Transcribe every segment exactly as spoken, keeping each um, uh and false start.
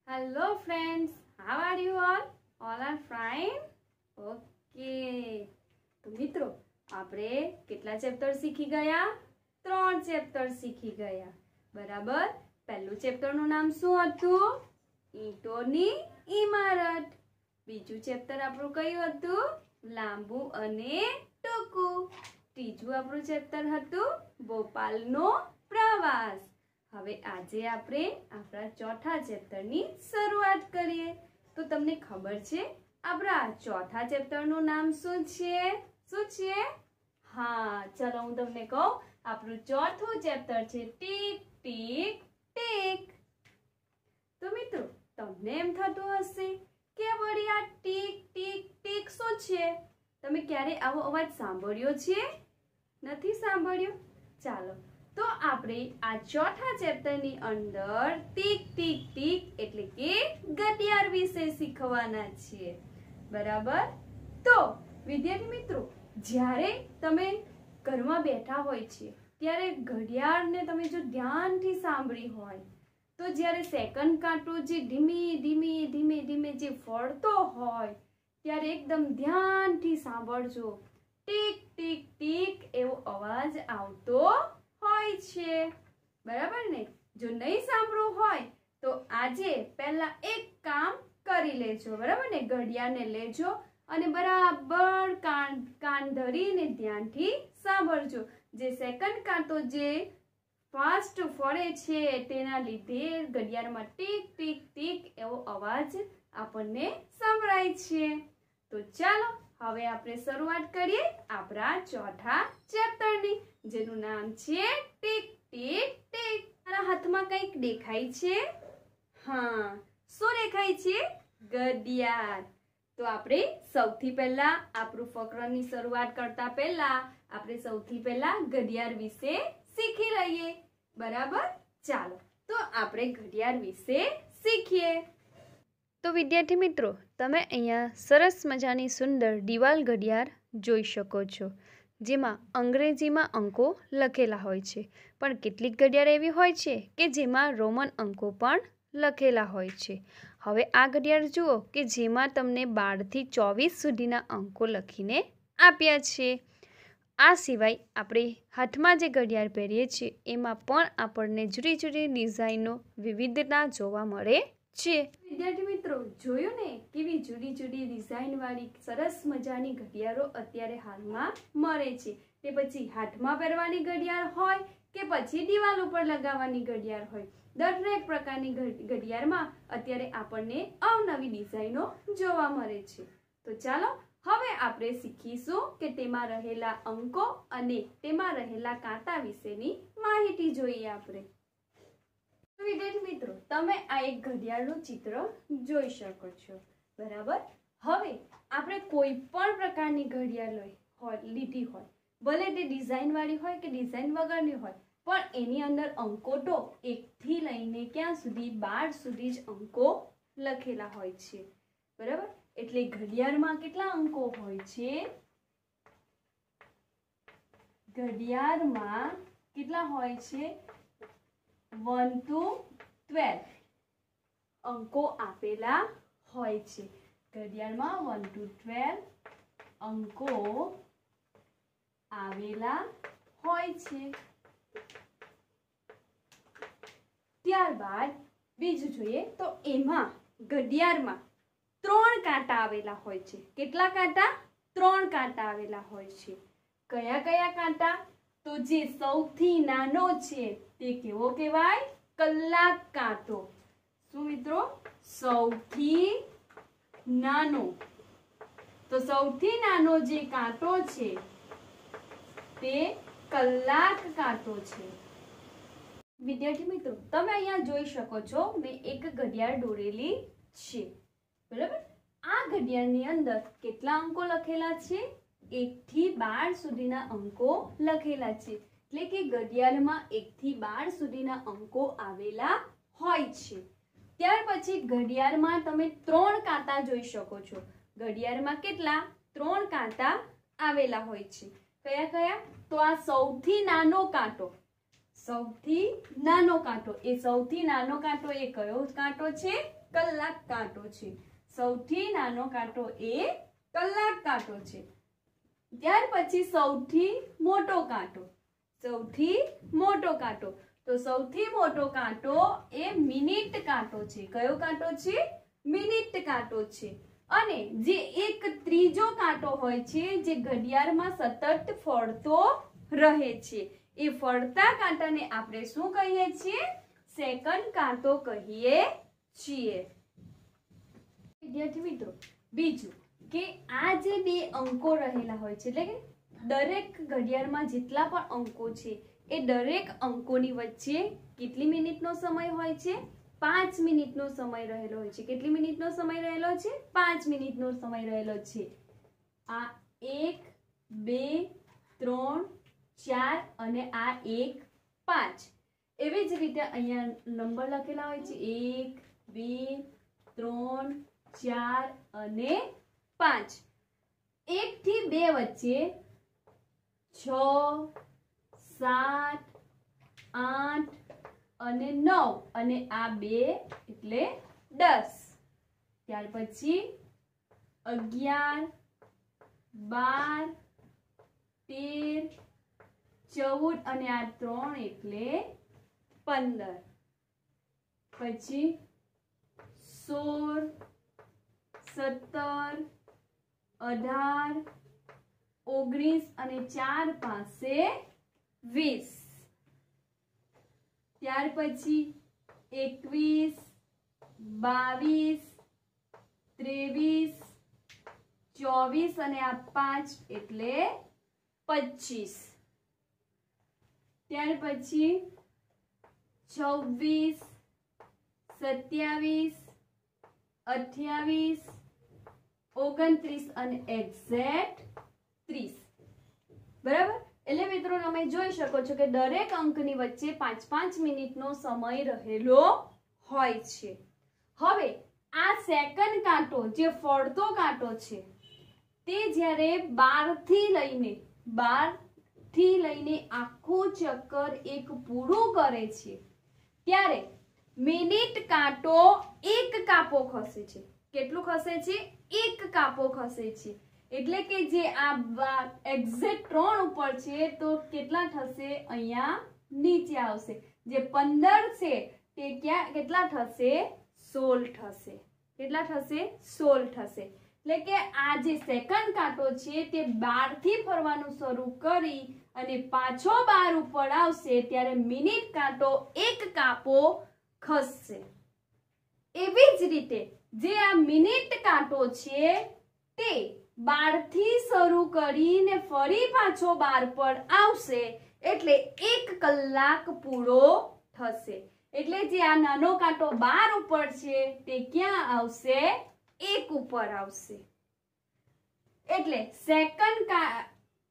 Hello friends, how are you all? All are fine? Okay. તો મિત્રો આપણે કેટલા ચેપ્ટર શીખી ગયા? ત્રણ ચેપ્ટર શીખી ગયા. બરાબર? પહેલું ચેપ્ટરનું નામ શું હતું? ઈંટોની ઇમારત. બીજું ચેપ્ટર આપણું કયું હતું? લાંબુ અને ટૂંકું. ત્રીજું આપણું ચેપ્ટર હતું ભોપાલનો પ્રવાસ. હવે આજે આપણે આપણા ચોથા ચેપ્ટરની શરૂઆત કરીએ. તો તમને ખબર છે આપણા ચોથા ચેપ્ટરનું નામ શું છે? શું છે? હા, ચલો હું તમને કહું. આપણું ચોથું ચેપ્ટર છે ટીક ટીક ટીક. તો મિત્રો તમને એમ થતું હશે કે વળી આ ટીક ટીક ટીક શું છે? તમે ક્યારે આવો અવાજ સાંભળ્યો છે? નથી સાંભળ્યો? ચાલો તો આપણે આ ચોથા ચેપ્ટરની અંદર ટીક ટીક ટીક એટલે કે ઘડિયાળ વિશે શીખવાના છીએ. બરાબર? તો વિદ્યાર્થી મિત્રો, જ્યારે તમે ઘરમાં બેઠા હોય છે ત્યારે ઘડિયાળને તમે જો ધ્યાનથી સાંભળી હોય તો જ્યારે સેકન્ડ કાંટો જે ધીમે ધીમે ધીમે ધીમે જે ફરતો હોય ત્યારે એકદમ ધ્યાનથી સાંભળજો. ટીક ટીક ટીક એવો અવાજ આવતો હોય છે. બરાબર ને? જો નહીં સાંભળવું હોય તો આજે પહેલા એક કામ કરી લેજો. બરાબર ને? ઘડિયાળને લેજો અને બરાબર કાન કાન ધરીને ધ્યાનથી સાંભળજો. જે સેકન્ડ કાંટો જે ફાસ્ટ ફરે છે તેના લીધે ઘડિયાળમાં ટીક ટીક ટીક એવો અવાજ આપણને સંભળાય છે. તો ચાલો હવે આપણે શરૂઆત કરીએ આપણા ચોથા ચેપ્ટરની, જેનું નામ છે ટીક ટીક ટીક. મારા હાથમાં કંઈક દેખાય છે? હા, શું દેખાય છે? ઘડિયાળ. તો આપણે સૌથી પહેલા આપણું ફકરાની શરૂઆત કરતા પહેલા આપણે સૌથી પહેલા ઘડિયાળ વિશે શીખી લઈએ. બરાબર? ચાલો તો આપણે ઘડિયાળ વિશે શીખીએ. તો વિદ્યાર્થી મિત્રો, તમે અહીંયા સરસ મજાની સુંદર દિવાલ ઘડિયાળ જોઈ શકો છો, જેમાં અંગ્રેજીમાં અંકો લખેલા હોય છે. પણ કેટલીક ઘડિયાળ એવી હોય છે કે જેમાં રોમન અંકો પણ લખેલા હોય છે. હવે આ ઘડિયાળ જુઓ કે જેમાં તમને બારથી ચોવીસ સુધીના અંકો લખીને આપ્યા છે. આ સિવાય આપણે હાથમાં જે ઘડિયાળ પહેરીએ છીએ એમાં પણ આપણને જુદી જુદી ડિઝાઇનનો વિવિધતા જોવા મળે છે. વિદ્યાર્થી મિત્રો, જોયું ને કેવી જુદી જુદી ડિઝાઇન વાળી સરસ મજાની ઘડિયાળો અત્યારે હાલમાં મળે છે. તે પછી હાથમાં પહેરવાની ઘડિયાળ હોય કે પછી દિવાલ ઉપર લગાવવાની ઘડિયાળ હોય, દરેક પ્રકારની ઘડિયાળમાં અત્યારે આપણને અવનવી ડિઝાઇનો જોવા મળે છે. તો ચાલો હવે આપણે શીખીશું કે તેમાં રહેલા અંકો અને તેમાં રહેલા કાંટા વિશેની માહિતી જોઈએ આપણે. વિદ્યાર્થી મિત્રો, તમે આ એક ઘડિયાળનું ચિત્ર જોઈ શકો છો. બરાબર? હવે આપણે કોઈ પણ પ્રકારની ઘડિયાળ હોય લીધી હોય, ભલે તે ડિઝાઇન વાળી હોય કે ડિઝાઇન વગરની હોય, પણ એની અંદર અંકો તો એકથી લઈને ક્યાં સુધી બાર સુધી જ અંકો લખેલા હોય છે. બરાબર? એટલે ઘડિયાળમાં કેટલા અંકો હોય છે? ઘડિયાળમાં કેટલા હોય છે? વન ટુ ટ્વેલ્વ અંકો આપેલા હોય છે. ઘડિયાળમાં વન ટુ ટ્વેલ્વ અંકો આવેલા હોય છે. ત્યારબાદ બીજું જોઈએ તો એમાં ઘડિયાળમાં ત્રણ કાંટા આવેલા હોય છે. કેટલા કાંટા? ત્રણ કાંટા આવેલા હોય છે. કયા કયા કાંટા? તો જે સૌથી નાનો છે તે કેવો કહેવાય? કલાક કાંટો. શું મિત્રો? સૌથી નાનો. તો સૌથી નાનો જે કાંટો છે તે કલાક કાંટો છે. વિદ્યાર્થી મિત્રો, તમે અહીંયા જોઈ શકો છો મેં એક ઘડિયાળ દોરેલી છે. બરાબર? આ ઘડિયાળની અંદર કેટલા અંકો લખેલા છે? એક થી બાર સુધીના અંકો લખેલા છે. એટલે કે ઘડિયાળમાં એક થી બાર સુધીના અંકો આવેલા હોય છે. ત્યાર પછી ઘડિયાળમાં તમે ત્રણ કાંટા જોઈ શકો છો. ઘડિયાળમાં કેટલા? ત્રણ કાંટા આવેલા હોય છે. કયા કયા? તો આ સૌથી નાનો કાંટો, સૌથી નાનો કાંટો એ સૌથી નાનો કાંટો એ કયો કાંટો છે? કલાક કાંટો છે. સૌથી નાનો કાંટો એ કલાક કાંટો છે. ત્યાર પછી સૌથી મોટો કાંટો, સૌથી મોટો કાંટો તો સૌથી મોટો કાંટો એ મિનિટ કાંટો છે. કયો કાંટો છે? મિનિટ કાંટો છે. અને જે એક ત્રીજો કાંટો હોય છે જે ઘડિયાળમાં સતત ફરતો રહે છે, એ ફરતા કાંટાને આપણે શું કહીએ છીએ? સેકન્ડ કાંટો કહીએ છીએ. વિદ્યાર્થી મિત્રો, બીજું કે આ જે બે અંકો રહેલા હોય છે, એટલે કે દરેક ઘડિયાળમાં જેટલા પણ અંકો છે એ દરેક અંકોની વચ્ચે કેટલી મિનિટનો સમય હોય છે? પાંચ મિનિટનો સમય રહેલો હોય છે. કેટલી મિનિટનો સમય રહેલો છે? પાંચ મિનિટનો સમય રહેલો છે. આ એક, બે, ત્રણ, ચાર અને આ એક, પાંચ. એવી જ રીતે અહીંયા નંબર લખેલા હોય છે એક, બે, ત્રણ, ચાર અને પાંચ. એક થી બે વચ્ચે છ, સાત, આઠ અને નવ અને આ બે એટલે દસ. ત્યાર પછી અગિયાર, બાર, તેર, ચૌદ અને આ ત્રણ એટલે પંદર. પછી સોળ, સત્તર, અઢાર, ઓગણીસ અને ચાર પાસે વીસ. ત્યાર પછી એકવીસ, બાવીસ, ત્રેવીસ, ચોવીસ અને આ પાંચ એટલે પચીસ. ત્યાર પછી છવ્વીસ, સત્યાવીસ, અઠ્યાવીસ, ઓગણત્રીસ અને એક્ઝેક્ટ ત્રીસ. બરાબર? એટલે મિત્રો તમે જોઈ શકો છો કે દરેક અંકની વચ્ચે પાંચ પાંચ મિનિટનો સમય રહેલો હોય છે. હવે આ સેકન્ડ કાંટો જે ફરતો કાંટો છે તે જ્યારે બાર થી લઈને બાર થી લઈને આખું ચક્કર એક પૂરું કરે છે ત્યારે મિનિટ કાંટો એક કાપો ખસે છે. કેટલું ખસે છે? એક કાપો ખસે છે. એટલે કે જે આ એક્ઝેક્ટ ત્રણ ઉપર છે તો કેટલા થશે? અહીંયા નીચે આવશે. જે પંદર છે તે ક્યાં કેટલા થશે? સોળ થશે. કેટલા થશે? સોળ થશે. એટલે કે આ જે સેકન્ડ કાંટો છે તે બાર થી ફરવાનું શરૂ કરી અને પાછો બાર ઉપર આવશે ત્યારે મિનિટ કાંટો એક કાપો ખસશે. એવી જ રીતે જે આ મિનિટ કાંટો છે તે બાર થી શરૂ કરીને ફરી પાછો બાર પર આવશે એટલે એક કલાક પૂરો થશે. એટલે જે આ નાનો કાંટો બાર ઉપર છે તે ક્યાં આવશે? એક ઉપર આવશે. એટલે સેકન્ડ કા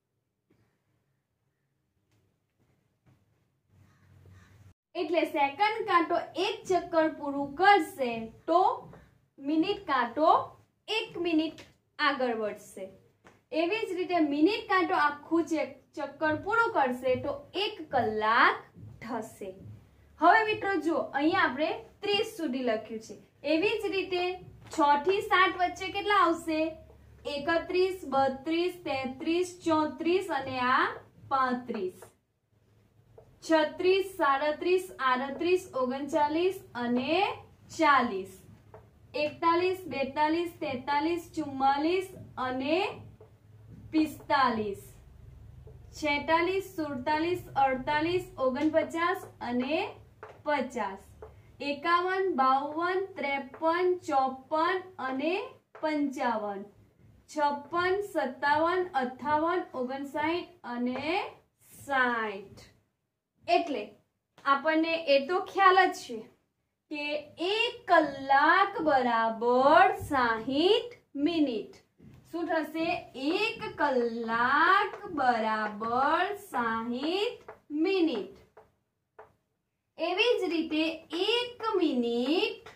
એટલે સેકન્ડ કાંટો એક ચક્કર પૂરું કરશે તો મિનિટ કાંટો એક મિનિટ આગળ વધશે. એવી જ રીતે મિનિટ કાંટો આખું ચક્કર પૂરું કરશે તો એક કલાક થશે. હવે મિત્રો જો અહીંયા આપણે ત્રીસ સુધી લખ્યું છે. એવી જ રીતે છ થી સાત વચ્ચે કેટલા આવશે? એકત્રીસ, બત્રીસ, તેત્રીસ, ચોત્રીસ અને આ પાંત્રીસ. છત્રીસ, સાડત્રીસ, આડત્રીસ, ઓગણચાલીસ અને ચાલીસ. એકતાલીસ, બેતાલીસ, તેતાલીસ, ચુમ્માલીસ અને પિસ્તાલીસ. છેતાલીસ, સુડતાલીસ, અડતાલીસ, ઓગણપચાસ અને પચાસ. એકાવન, બાવન, ત્રેપન, ચોપન અને પંચાવન. છપ્પન, સત્તાવન, અઠાવન, ઓગણસાઠ અને સાઠ. એટલે આપણને એ તો ખ્યાલ જ છે કે એક કલાક બરાબર સાહીઠ મિનિટ. શું થશે? એક કલાક બરાબર સાહીઠ મિનિટ. એવી જ રીતે એક મિનિટ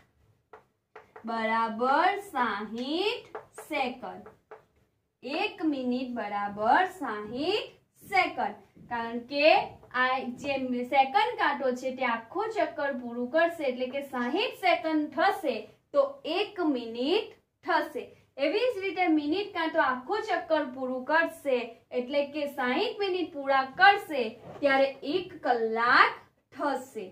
બરાબર સાહીઠ સેકન્ડ. એક મિનિટ બરાબર સાહીઠ સેકન્ડ. કારણ કે આ જે સેકન્ડ કાંટો છે તે આખો ચક્કર પૂરું કરશે એટલે કે સાહીઠ સેકન્ડ થશે તો એક મિનિટ થશે। એવી જ રીતે મિનિટ કાંટો આખું ચક્કર પૂરું કરશે એટલે કે સાહીઠ મિનિટ પૂરા કરશે ત્યારે એક કલાક થશે।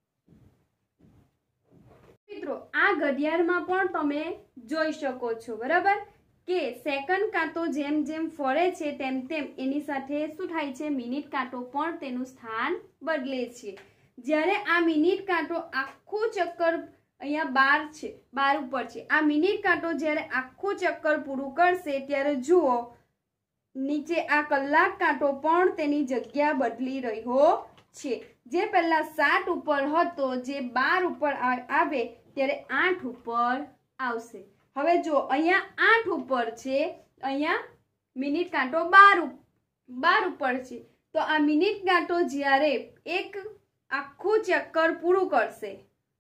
મિત્રો આ ઘડિયાળમાં પણ તમે જોઈ શકો છો બરાબર કે સેકન્ડ કાંટો જેમ જેમ ફરે છે તેમ તેમ એની સાથે શું થાય છે, મિનિટ કાંટો પણ તેનું સ્થાન બદલે છે। જ્યારે આ મિનિટ કાંટો આખું ચક્કર અહીંયા બાર છે, બાર ઉપર છે, આ મિનિટ કાંટો જ્યારે આખું ચક્કર પૂરું કરશે ત્યારે જુઓ નીચે આ કલાક કાંટો પણ તેની જગ્યા બદલી રહ્યો છે। જે પહેલા સાત ઉપર હતો જે બાર ઉપર આવે ત્યારે આઠ ઉપર આવશે। હવે જો અહીંયા આઠ ઉપર છે, અહીંયા મિનિટ કાંટો બાર બાર ઉપર છે, તો આ મિનિટ કાંટો જ્યારે એક આખું ચક્કર પૂરું કરશે,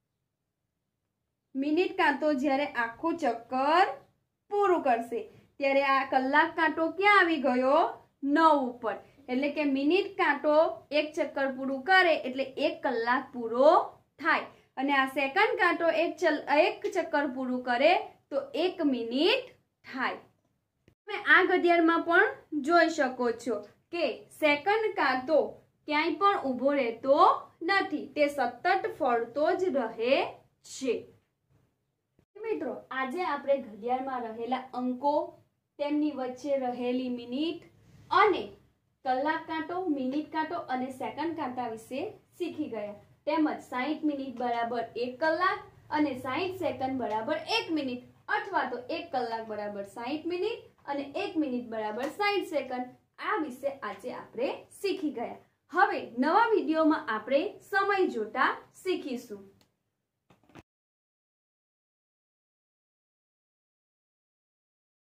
મિનિટ કાંટો જ્યારે આખું ચક્કર પૂરું કરશે ત્યારે આ કલાક કાંટો ક્યાં આવી ગયો, નવ ઉપર। એટલે કે મિનિટ કાંટો એક ચક્કર પૂરું કરે એટલે એક કલાક પૂરો થાય અને આ સેકન્ડ કાંટો એક એક ચક્કર પૂરું કરે તો એક મિનિટ થાય। તમે આ ઘડિયાળમાં પણ જોઈ શકો છો કે સેકન્ડ કાંટો ક્યાંય પણ ઊભો રહેતો નથી, તે સતત ફરતો જ રહે છે। મિત્રો આજે આપણે ઘડિયાળમાં રહેલા અંકો, તેમની વચ્ચે રહેલી મિનિટ અને કલાક કાંટો, મિનિટ કાંટો અને સેકન્ડ કાંટા વિશે શીખી ગયા। તેમજ સાહીઠ મિનિટ બરાબર એક કલાક અને સાહીઠ સેકન્ડ બરાબર એક મિનિટ અથવા તો એક કલાક બરાબર સાહીઠ મિનિટ અને એક મિનિટ બરાબર સાહીઠ સેકન્ડ આ વિશે આજે આપણે શીખી ગયા। હવે નવા વિડીયોમાં આપણે સમય જોતા શીખીશું।